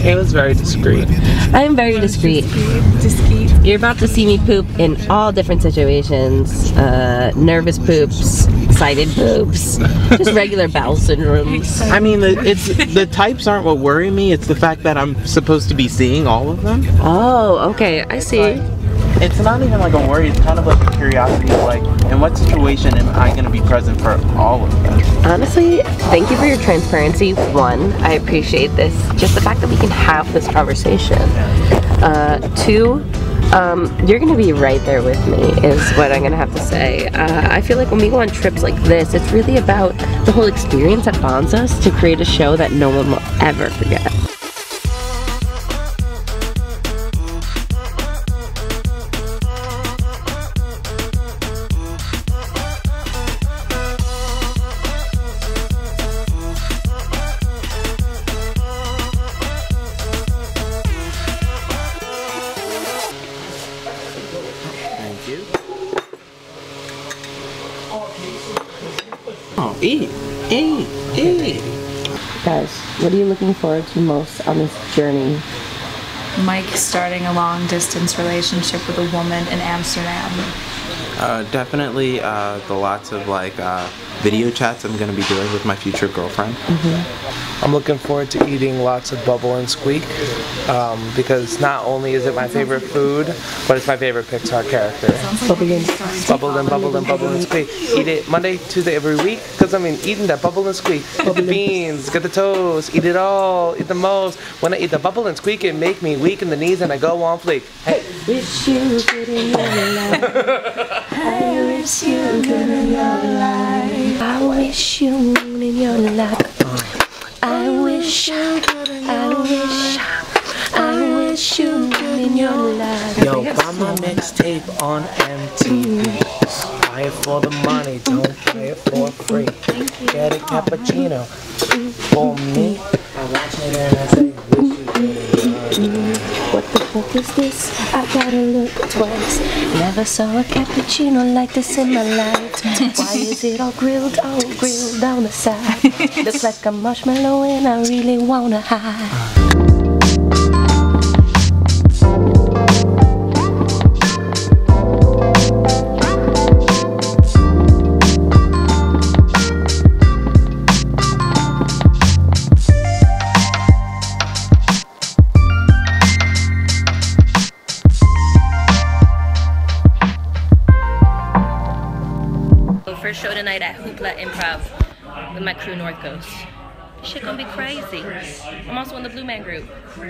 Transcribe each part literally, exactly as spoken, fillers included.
Kayla's very discreet. I'm very discreet. Discreet. You're about to see me poop in all different situations. Uh, nervous poops, excited poops, just regular bowel syndromes. I mean, the, it's the types aren't what worry me. It's the fact that I'm supposed to be seeing all of them. Oh, okay, I see. It's not even like a worry. It's kind of like a curiosity of like, in what situation am I going to be present for all of them? Honestly, thank you for your transparency. One, I appreciate this. Just the fact that we can have this conversation. Uh, two, um, you're going to be right there with me is what I'm going to have to say. Uh, I feel like when we go on trips like this, it's really about the whole experience that bonds us to create a show that no one will ever forget. Oh, eat, eat, eat. Guys, what are you looking forward to most on this journey? Mike starting a long distance relationship with a woman in Amsterdam. Uh, definitely uh, the lots of like uh, video chats I'm going to be doing with my future girlfriend. Mm-hmm. I'm looking forward to eating lots of bubble and squeak um, because not only is it my favorite food, but it's my favorite Pixar character. Bubble and Bubble and bubble and bubble and squeak. Eat it Monday, Tuesday, every week. Because I mean, eating that bubble and squeak. Get the beans, get the toast, eat it all, eat the most. When I eat the bubble and squeak, it make me weak in the knees and I go on fleek. Hey. Wish you good in your life. I wish you good in your life. I wish you good in your life. I wish, I wish, I wish you good in your life. Yo, buy my mixtape on M T V. Buy it for the money, don't buy it for free. Get a cappuccino for me. I watch it and I say, wish you good in your life. What the fuck is this? I gotta look twice. Never saw a cappuccino like this in my life. Why is it all grilled, all grilled down the side? Looks like a marshmallow and I really wanna hide. First show tonight at Hoopla Improv with my crew Northcoast. Shit gonna be crazy. I'm also in the Blue Man group.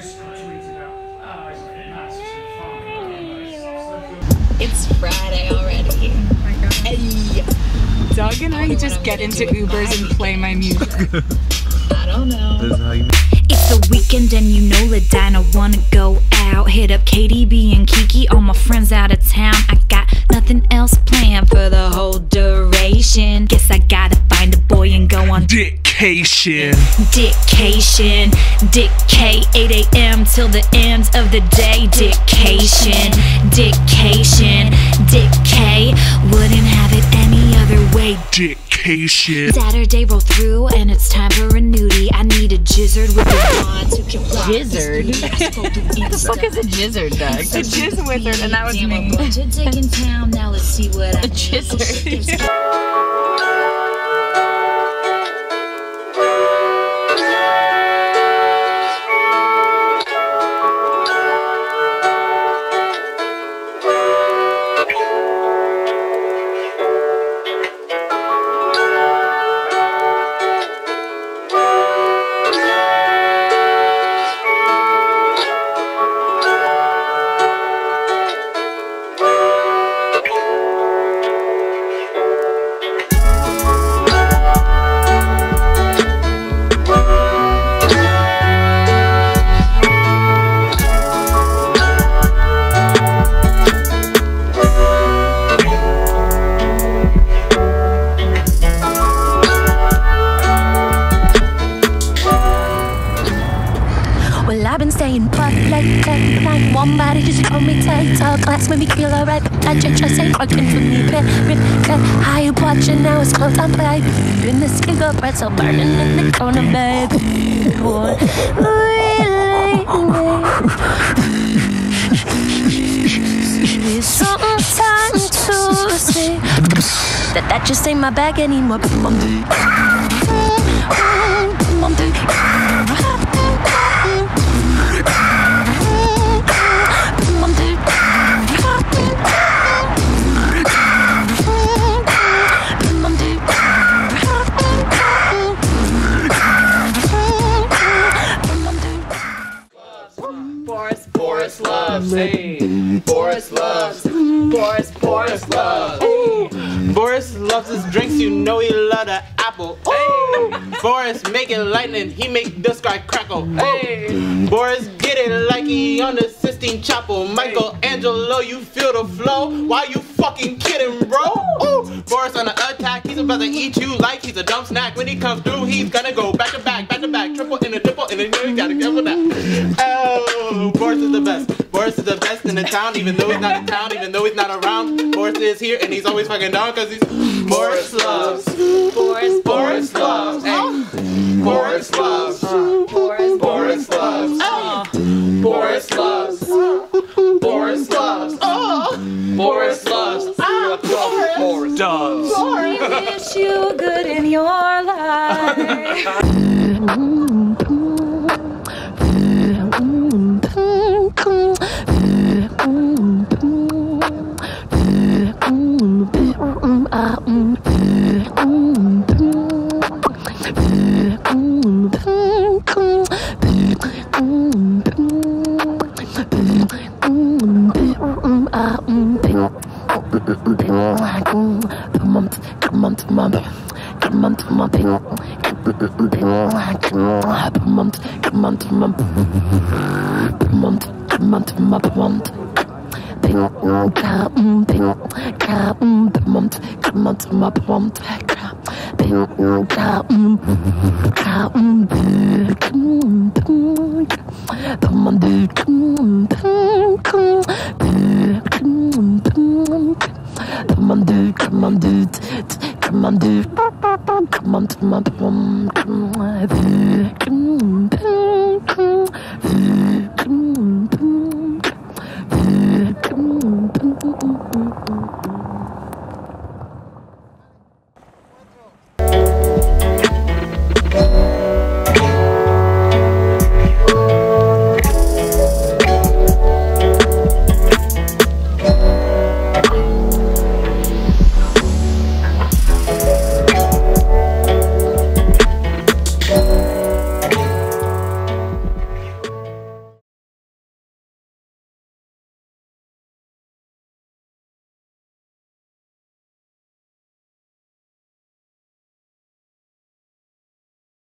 It's Friday already. Oh my god. Hey. Doug and I just get into Ubers and play my music. I don't know. This is how you It's the weekend and you know Ladina wanna go out. Hit up K D B and Kiki, all my friends out of town. I got nothing else planned for the whole duration. Guess I gotta find a boy and go on Dictation. Dictation. Dick K, eight A M till the end of the day. Dictation. Dictation. Dick K, wouldn't have it any other way. Dictation. Saturday roll through and it's time for a nudie. I need a jizzard with a wand to comply. Jizzard? What the fuck is a jizzard, Doug? A jizz wizard, and that was me. Budget taking town, now let's see what I A jizzard. I've been staying up late, late night. One body just told me take talk. Glass made me feel alright. I just just ain't working for me. Rip, rip, cut. How you watching now? It's close on play. In the cigarette, so burning in the corner, baby. Boy, really Sometimes to say that that just ain't my bag anymore. Boris, Boris loves, hey. Boris loves, Boris, Boris loves. Ooh. Boris loves his drinks, you know he love the apple. Hey. Boris make it lightning, he make the sky crackle. Hey. Boris get it like he on the Sistine Chapel. Michelangelo, you feel the flow? Why you fucking kidding, bro? Ooh. Boris on the attack, he's about to eat you like he's a dumb snack. When he comes through, he's gonna go back to back, back to back, triple in a triple, and then you gotta get with that. Oh, Boris is the best. Boris is the best in the town, even though he's not in town, even though he's not around. Boris is here, and he's always fucking down, cause he's Boris loves. Boris, Boris loves. Hey. Boris loves. Boris, Boris loves. Hey. Boris loves. Boris loves. Oh. Boris loves. Ah, Boris. Boris does. We wish you good in your life. Come on, dude, come on, dude, come on, dude, come on, come on.